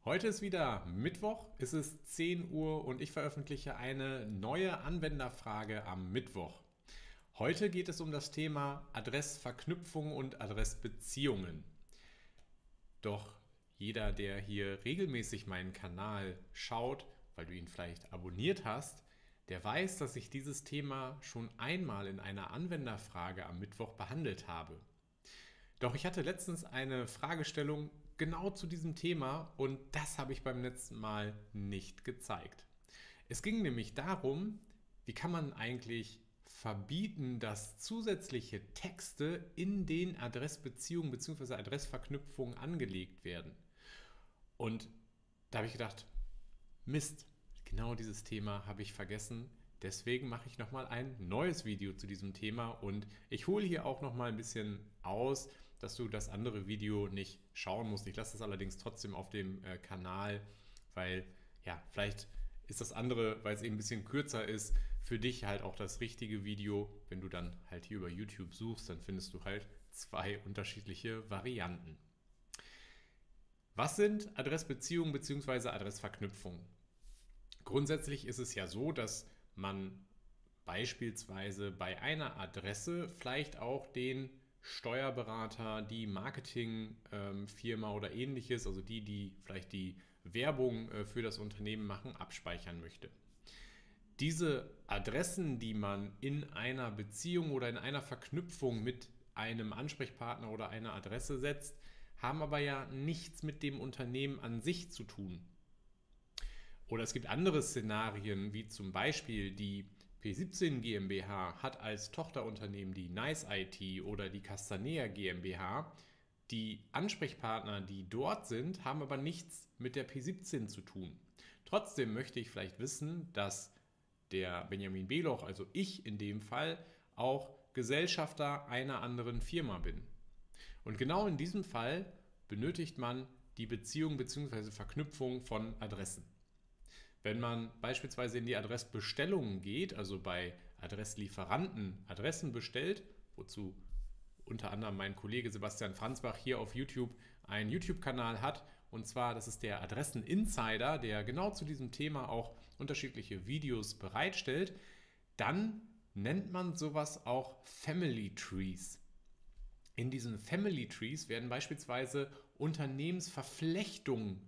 Heute ist wieder Mittwoch, es ist 10 Uhr und ich veröffentliche eine neue Anwenderfrage am Mittwoch. Heute geht es um das Thema Adressverknüpfung und Adressbeziehungen. Doch jeder, der hier regelmäßig meinen Kanal schaut, weil du ihn vielleicht abonniert hast, der weiß, dass ich dieses Thema schon einmal in einer Anwenderfrage am Mittwoch behandelt habe. Doch ich hatte letztens eine Fragestellung genau zu diesem Thema und das habe ich beim letzten Mal nicht gezeigt. Es ging nämlich darum, wie kann man eigentlich verbieten, dass zusätzliche Texte in den Adressbeziehungen bzw. Adressverknüpfungen angelegt werden. Und da habe ich gedacht, Mist, genau dieses Thema habe ich vergessen. Deswegen mache ich nochmal ein neues Video zu diesem Thema und ich hole hier auch nochmal ein bisschen aus, dass du das andere Video nicht schauen musst. Ich lasse das allerdings trotzdem auf dem Kanal, weil ja, vielleicht ist das andere, weil es eben ein bisschen kürzer ist, für dich halt auch das richtige Video. Wenn du dann halt hier über YouTube suchst, dann findest du halt zwei unterschiedliche Varianten. Was sind Adressbeziehungen bzw. Adressverknüpfungen? Grundsätzlich ist es ja so, dass man beispielsweise bei einer Adresse vielleicht auch den Steuerberater, die Marketingfirma oder ähnliches, also die vielleicht die Werbung für das Unternehmen machen, abspeichern möchte. Diese Adressen, die man in einer Beziehung oder in einer Verknüpfung mit einem Ansprechpartner oder einer Adresse setzt, haben aber ja nichts mit dem Unternehmen an sich zu tun. Oder es gibt andere Szenarien, wie zum Beispiel die P17 GmbH hat als Tochterunternehmen die Nice IT oder die Castanea GmbH. Die Ansprechpartner, die dort sind, haben aber nichts mit der P17 zu tun. Trotzdem möchte ich vielleicht wissen, dass der Benjamin Beloch, also ich in dem Fall, auch Gesellschafter einer anderen Firma bin. Und genau in diesem Fall benötigt man die Beziehung bzw. Verknüpfung von Adressen. Wenn man beispielsweise in die Adressbestellungen geht, also bei Adresslieferanten Adressen bestellt, wozu unter anderem mein Kollege Sebastian Franzbach hier auf YouTube einen YouTube-Kanal hat, und zwar, das ist der Adressen-Insider, der genau zu diesem Thema auch unterschiedliche Videos bereitstellt, dann nennt man sowas auch Family Trees. In diesen Family Trees werden beispielsweise Unternehmensverflechtungen,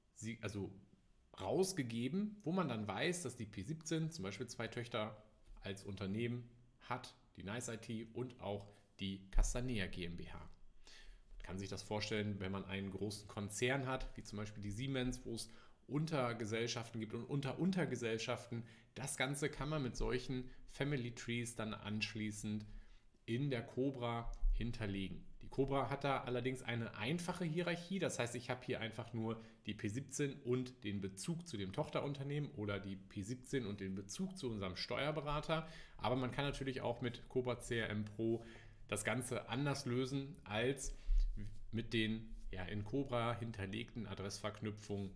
also rausgegeben, wo man dann weiß, dass die P17 zum Beispiel zwei Töchter als Unternehmen hat, die Nice IT und auch die Castanea GmbH. Man kann sich das vorstellen, wenn man einen großen Konzern hat, wie zum Beispiel die Siemens, wo es Untergesellschaften gibt und Untergesellschaften. Das Ganze kann man mit solchen Family Trees dann anschließend in der Cobra hinterlegen. Die Cobra hat da allerdings eine einfache Hierarchie, das heißt, ich habe hier einfach nur die P17 und den Bezug zu dem Tochterunternehmen oder die P17 und den Bezug zu unserem Steuerberater, aber man kann natürlich auch mit Cobra CRM Pro das Ganze anders lösen als mit den in Cobra hinterlegten Adressverknüpfungen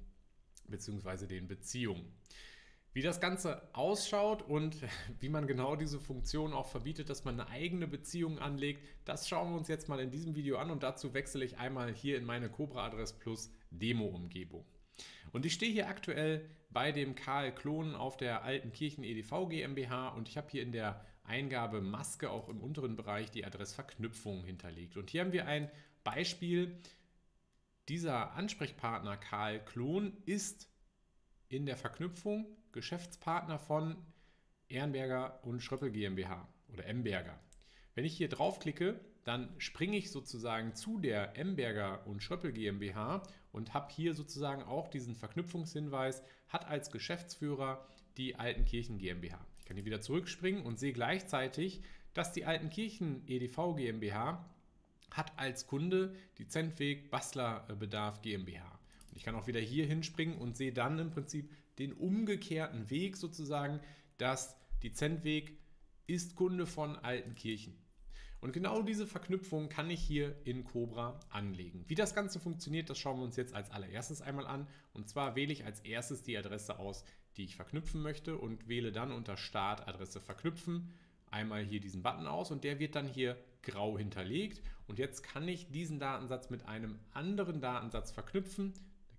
bzw. den Beziehungen. Wie das Ganze ausschaut und wie man genau diese Funktion auch verbietet, dass man eine eigene Beziehung anlegt, das schauen wir uns jetzt mal in diesem Video an und dazu wechsle ich einmal hier in meine Cobra Adress Plus Demo-Umgebung. Und ich stehe hier aktuell bei dem Karl Klon auf der Altenkirchen EDV GmbH und ich habe hier in der Eingabe Maske auch im unteren Bereich die Adressverknüpfung hinterlegt. Und hier haben wir ein Beispiel. Dieser Ansprechpartner Karl Klon ist in der Verknüpfung Geschäftspartner von Ehrenberger und Schröppel GmbH oder Emberger. Wenn ich hier draufklicke, dann springe ich sozusagen zu der Emberger und Schröppel GmbH und habe hier sozusagen auch diesen Verknüpfungshinweis, hat als Geschäftsführer die Altenkirchen GmbH. Ich kann hier wieder zurückspringen und sehe gleichzeitig, dass die Altenkirchen EDV GmbH hat als Kunde die Zentweg Bastlerbedarf GmbH. Und ich kann auch wieder hier hinspringen und sehe dann im Prinzip den umgekehrten Weg sozusagen, dass die Zentweg ist Kunde von Altenkirchen. Und genau diese Verknüpfung kann ich hier in Cobra anlegen. Wie das Ganze funktioniert, das schauen wir uns jetzt als allererstes einmal an. Und zwar wähle ich als erstes die Adresse aus, die ich verknüpfen möchte und wähle dann unter Start Adresse verknüpfen einmal hier diesen Button aus und der wird dann hier grau hinterlegt. Und jetzt kann ich diesen Datensatz mit einem anderen Datensatz verknüpfen.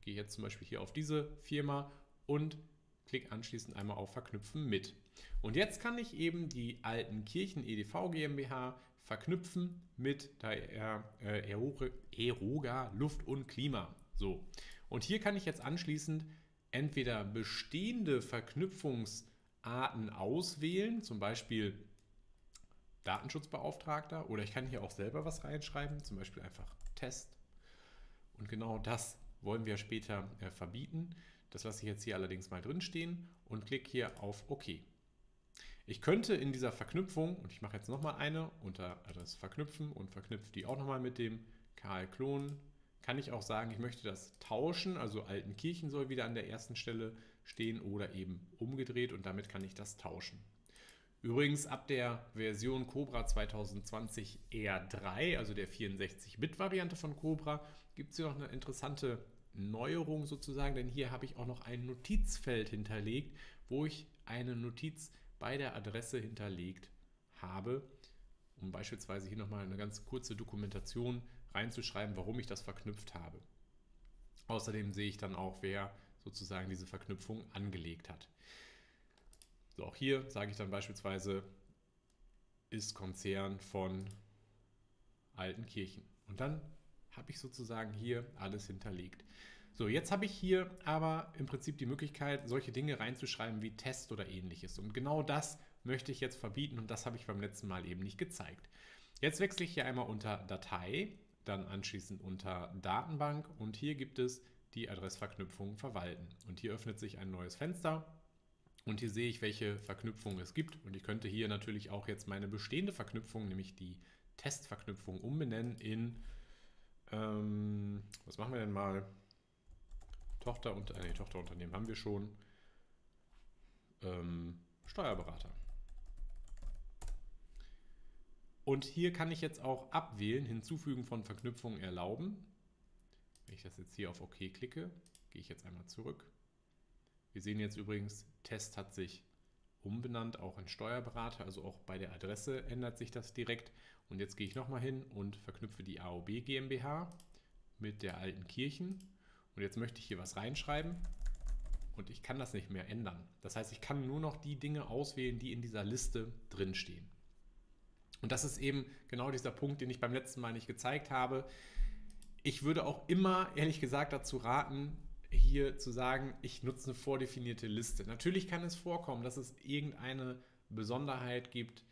gehe jetzt zum Beispiel hier auf diese Firma und klicke anschließend einmal auf Verknüpfen mit. Und jetzt kann ich eben die Altenkirchen EDV GmbH verknüpfen mit der Eroga Luft und Klima. So. Und hier kann ich jetzt anschließend entweder bestehende Verknüpfungsarten auswählen, zum Beispiel Datenschutzbeauftragter, oder ich kann hier auch selber was reinschreiben, zum Beispiel einfach Test. Und genau das wollen wir später verbieten. Das lasse ich jetzt hier allerdings mal drin stehen und klicke hier auf OK. Ich könnte in dieser Verknüpfung, und ich mache jetzt nochmal eine unter das Verknüpfen und verknüpfe die auch nochmal mit dem KL-Klon, kann ich auch sagen, ich möchte das tauschen, also Altenkirchen soll wieder an der ersten Stelle stehen oder eben umgedreht und damit kann ich das tauschen. Übrigens ab der Version Cobra 2020 R3, also der 64-Bit-Variante von Cobra, gibt es hier noch eine interessante Neuerung sozusagen, denn hier habe ich auch noch ein Notizfeld hinterlegt, wo ich eine Notiz bei der Adresse hinterlegt habe, um beispielsweise hier nochmal eine ganz kurze Dokumentation reinzuschreiben, warum ich das verknüpft habe. Außerdem sehe ich dann auch, wer sozusagen diese Verknüpfung angelegt hat. So, auch hier sage ich dann beispielsweise, ist Konzern von Altenkirchen. Und dann habe ich sozusagen hier alles hinterlegt. So, jetzt habe ich hier aber im Prinzip die Möglichkeit, solche Dinge reinzuschreiben wie Test oder ähnliches. Und genau das möchte ich jetzt verbieten und das habe ich beim letzten Mal eben nicht gezeigt. Jetzt wechsle ich hier einmal unter Datei, dann anschließend unter Datenbank und hier gibt es die Adressverknüpfung verwalten. Und hier öffnet sich ein neues Fenster und hier sehe ich, welche Verknüpfungen es gibt. Und ich könnte hier natürlich auch jetzt meine bestehende Verknüpfung, nämlich die Testverknüpfung, umbenennen in, was machen wir denn mal? Tochterunternehmen haben wir schon. Steuerberater. Und hier kann ich jetzt auch abwählen, Hinzufügen von Verknüpfungen erlauben. Wenn ich das jetzt hier auf OK klicke, gehe ich jetzt einmal zurück. Wir sehen jetzt übrigens, Test hat sich umbenannt, auch in Steuerberater, also auch bei der Adresse ändert sich das direkt. Und jetzt gehe ich nochmal hin und verknüpfe die AOB GmbH mit der Altenkirchen. Und jetzt möchte ich hier was reinschreiben und ich kann das nicht mehr ändern. Das heißt, ich kann nur noch die Dinge auswählen, die in dieser Liste drinstehen. Und das ist eben genau dieser Punkt, den ich beim letzten Mal nicht gezeigt habe. Ich würde auch immer, ehrlich gesagt, dazu raten, hier zu sagen, ich nutze eine vordefinierte Liste. Natürlich kann es vorkommen, dass es irgendeine Besonderheit gibt,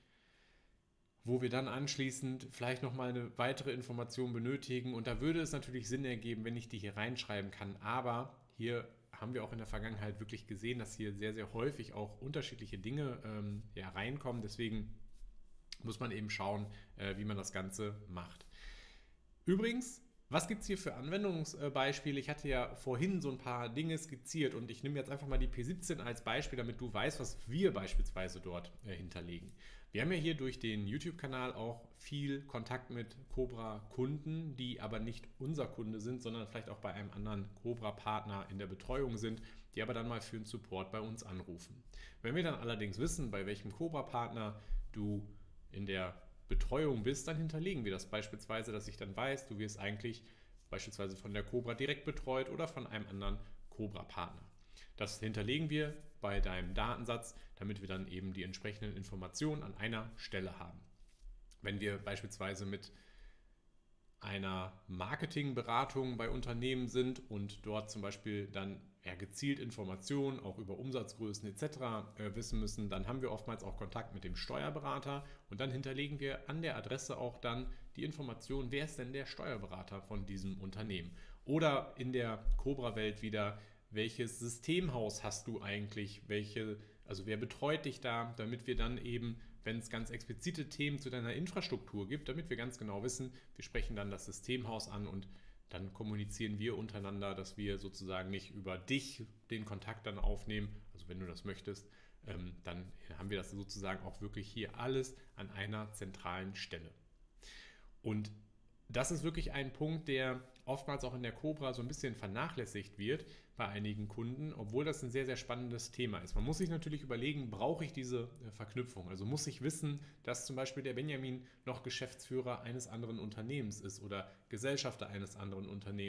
wo wir dann anschließend vielleicht nochmal eine weitere Information benötigen. Und da würde es natürlich Sinn ergeben, wenn ich die hier reinschreiben kann. Aber hier haben wir auch in der Vergangenheit wirklich gesehen, dass hier sehr, sehr häufig auch unterschiedliche Dinge reinkommen. Deswegen muss man eben schauen, wie man das Ganze macht. Übrigens, was gibt es hier für Anwendungsbeispiele? Ich hatte ja vorhin so ein paar Dinge skizziert und ich nehme jetzt einfach mal die P17 als Beispiel, damit du weißt, was wir beispielsweise dort hinterlegen. Wir haben ja hier durch den YouTube-Kanal auch viel Kontakt mit Cobra-Kunden, die aber nicht unser Kunde sind, sondern vielleicht auch bei einem anderen Cobra-Partner in der Betreuung sind, die aber dann mal für den Support bei uns anrufen. Wenn wir dann allerdings wissen, bei welchem Cobra-Partner du in der Betreuung bist, dann hinterlegen wir das beispielsweise, dass ich dann weiß, du wirst eigentlich beispielsweise von der Cobra direkt betreut oder von einem anderen Cobra-Partner. Das hinterlegen wir bei deinem Datensatz, damit wir dann eben die entsprechenden Informationen an einer Stelle haben. Wenn wir beispielsweise mit einer Marketingberatung bei Unternehmen sind und dort zum Beispiel dann gezielt Informationen auch über Umsatzgrößen etc. Wissen müssen, dann haben wir oftmals auch Kontakt mit dem Steuerberater und dann hinterlegen wir an der Adresse auch dann die Information, wer ist denn der Steuerberater von diesem Unternehmen. Oder in der Cobra-Welt wieder, welches Systemhaus hast du eigentlich, also wer betreut dich da, damit wir dann eben, wenn es ganz explizite Themen zu deiner Infrastruktur gibt, damit wir ganz genau wissen, wir sprechen dann das Systemhaus an und dann kommunizieren wir untereinander, dass wir sozusagen nicht über dich den Kontakt dann aufnehmen. Also wenn du das möchtest, dann haben wir das sozusagen auch wirklich hier alles an einer zentralen Stelle. Und das ist wirklich ein Punkt, der oftmals auch in der Cobra so ein bisschen vernachlässigt wird bei einigen Kunden, obwohl das ein sehr, sehr spannendes Thema ist. Man muss sich natürlich überlegen, brauche ich diese Verknüpfung? Also muss ich wissen, dass zum Beispiel der Benjamin noch Geschäftsführer eines anderen Unternehmens ist oder Gesellschafter eines anderen Unternehmens.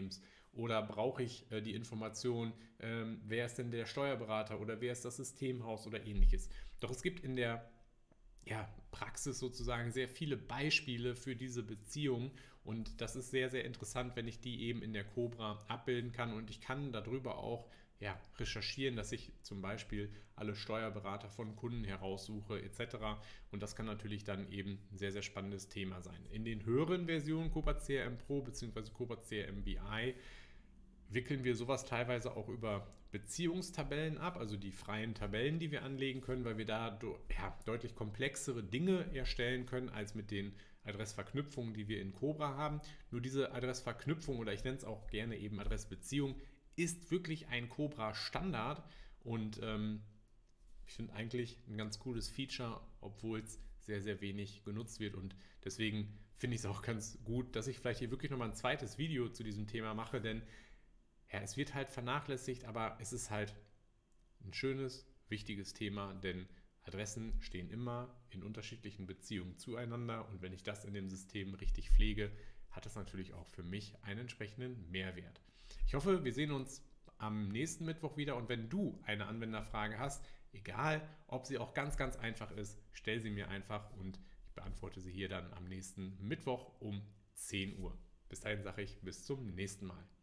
Oder brauche ich die Information, wer ist denn der Steuerberater oder wer ist das Systemhaus oder ähnliches. Doch es gibt in der Praxis sozusagen sehr viele Beispiele für diese Beziehung und das ist sehr, sehr interessant, wenn ich die eben in der Cobra abbilden kann und ich kann darüber auch recherchieren, dass ich zum Beispiel alle Steuerberater von Kunden heraussuche etc. Und das kann natürlich dann eben ein sehr, sehr spannendes Thema sein. In den höheren Versionen Cobra CRM Pro bzw. Cobra CRM BI wickeln wir sowas teilweise auch über Beziehungstabellen ab, also die freien Tabellen, die wir anlegen können, weil wir da deutlich komplexere Dinge erstellen können als mit den Adressverknüpfungen, die wir in Cobra haben. Nur diese Adressverknüpfung oder ich nenne es auch gerne eben Adressbeziehung ist wirklich ein Cobra Standard und ich finde eigentlich ein ganz cooles Feature, obwohl es sehr, sehr wenig genutzt wird und deswegen finde ich es auch ganz gut, dass ich vielleicht hier wirklich nochmal ein zweites Video zu diesem Thema mache, denn es wird halt vernachlässigt, aber es ist halt ein schönes, wichtiges Thema, denn Adressen stehen immer in unterschiedlichen Beziehungen zueinander und wenn ich das in dem System richtig pflege, hat das natürlich auch für mich einen entsprechenden Mehrwert. Ich hoffe, wir sehen uns am nächsten Mittwoch wieder und wenn du eine Anwenderfrage hast, egal ob sie auch ganz, ganz einfach ist, stell sie mir einfach und ich beantworte sie hier dann am nächsten Mittwoch um 10 Uhr. Bis dahin sage ich bis zum nächsten Mal.